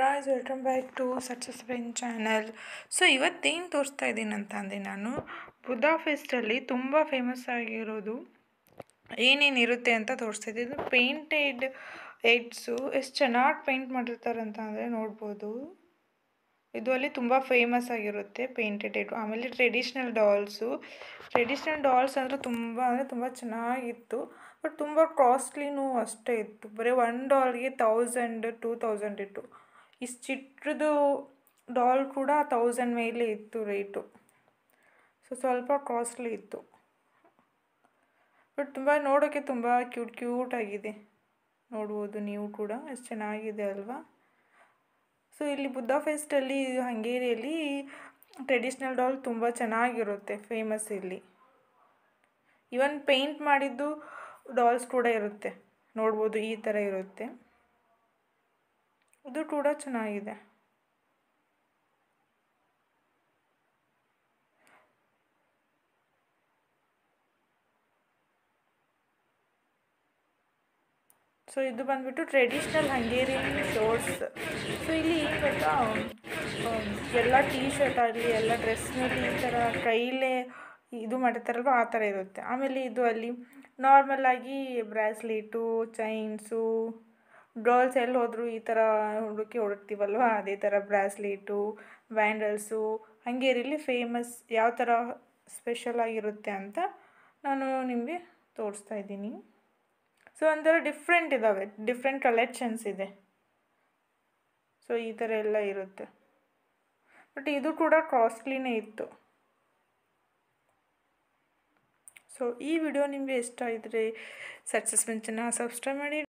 guys, welcome back to Success Win channel. So ಇವತ್ತೇನು ತೋರಿಸ್ತಾ ಇದ್ದೀನಿ ಅಂತ ಅಂದರೆ ನಾನು ಬುದಾಪೆಸ್ಟಲ್ಲಿ ತುಂಬ ಫೇಮಸ್ ಆಗಿರೋದು ಏನೇನಿರುತ್ತೆ ಅಂತ ತೋರಿಸ್ತಾ ಇದ್ದೀನಿ. ಇದು ಪೇಂಟೆಡ್ ಹೆಡ್ಸು ಎಷ್ಟು ಚೆನ್ನಾಗಿ ಪೇಂಟ್ ಮಾಡಿರ್ತಾರೆ ಅಂತ ಅಂದರೆ ನೋಡ್ಬೋದು. ಇದು ಅಲ್ಲಿ ತುಂಬ ಫೇಮಸ್ ಆಗಿರುತ್ತೆ ಪೇಂಟೆಡ್ ಹೆಡ್. ಆಮೇಲೆ ಟ್ರೆಡಿಷ್ನಲ್ ಡಾಲ್ಸ್ ಅಂದರೆ ತುಂಬ ಚೆನ್ನಾಗಿತ್ತು. ಬಟ್ ತುಂಬ ಕಾಸ್ಟ್ಲಿನೂ ಅಷ್ಟೇ ಇತ್ತು. ಬರೀ $1 $1000 ಇತ್ತು. ಇಷ್ಟು ಚಿಕ್ಕದು ಡಾಲ್ ಕೂಡ 1000 ಮೇಲೆ ಇತ್ತು ರೇಟು. ಸೊ ಸ್ವಲ್ಪ ಕಾಸ್ಟ್ಲಿ ಇತ್ತು. ಬಟ್ ತುಂಬ ನೋಡೋಕ್ಕೆ ತುಂಬ ಕ್ಯೂಟ್ ಆಗಿದೆ. ನೋಡ್ಬೋದು ನೀವು ಕೂಡ, ಎಷ್ಟು ಚೆನ್ನಾಗಿದೆ ಅಲ್ವಾ. ಸೊ ಇಲ್ಲಿ ಬುದಾಪೆಸ್ಟಲ್ಲಿ ಹಂಗೇರಿಯಲ್ಲಿ ಟ್ರೆಡಿಷ್ನಲ್ ಡಾಲ್ ತುಂಬ ಚೆನ್ನಾಗಿರುತ್ತೆ, ಫೇಮಸ್ ಇಲ್ಲಿ. ಇವನ್ ಪೇಂಟ್ ಮಾಡಿದ್ದು ಡಾಲ್ಸ್ ಕೂಡ ಇರುತ್ತೆ, ನೋಡ್ಬೋದು ಈ ಥರ ಇರುತ್ತೆ. ಇದು ಕೂಡ ಚೆನ್ನಾಗಿದೆ. ಸೊ ಇದು ಬಂದ್ಬಿಟ್ಟು ಟ್ರೆಡಿಷ್ನಲ್ ಹಂಗೇರಿಯನ್ ಶೋರ್ಟ್ಸ್. ಸೊ ಇಲ್ಲಿ ಗೊತ್ತಾ, ಎಲ್ಲ ಟೀ ಶರ್ಟ್ ಆಗಲಿ ಎಲ್ಲ ಡ್ರೆಸ್ ಮೇಲೆ ಈ ಥರ ಕೈಲೇ ಇದು ಮಾಡಿರ್ತಾರಲ್ವ, ಆ ಥರ ಇರುತ್ತೆ. ಆಮೇಲೆ ಇದು ಅಲ್ಲಿ ನಾರ್ಮಲ್ ಆಗಿ ಬ್ರಾಸ್ಲೆಟು, ಚೈನ್ಸು, ಗರ್ಲ್ಸ್ ಎಲ್ಲಿ ಹೋದ್ರು ಈ ಥರ ಹುಡುಕ್ತೀವಲ್ವ, ಅದೇ ಥರ ಬ್ರಾಸ್ಲೆಟು, ಬ್ಯಾಂಡಲ್ಸು ಹಂಗೇರಿಯಲ್ಲಿ ಫೇಮಸ್. ಯಾವ ಥರ ಸ್ಪೆಷಲ್ ಆಗಿರುತ್ತೆ ಅಂತ ನಾನು ನಿಮಗೆ ತೋರಿಸ್ತಾ ಇದ್ದೀನಿ. ಸೊ ಒಂಥರ ಡಿಫ್ರೆಂಟ್ ಇದ್ದಾವೆ, ಡಿಫ್ರೆಂಟ್ ಕಲೆಕ್ಷನ್ಸ್ ಇದೆ. ಸೊ ಈ ಥರ ಎಲ್ಲ ಇರುತ್ತೆ. ಬಟ್ ಇದು ಕೂಡ ಕಾಸ್ಟ್ಲಿನೇ ಇತ್ತು. ಸೊ ಈ ವಿಡಿಯೋ ನಿಮಗೆ ಇಷ್ಟ ಇದ್ದರೆ ಸಕ್ಸಸ್ ಚಾನಲ್ ಸಬ್ಸ್ಕ್ರೈಬ್ ಮಾಡಿ.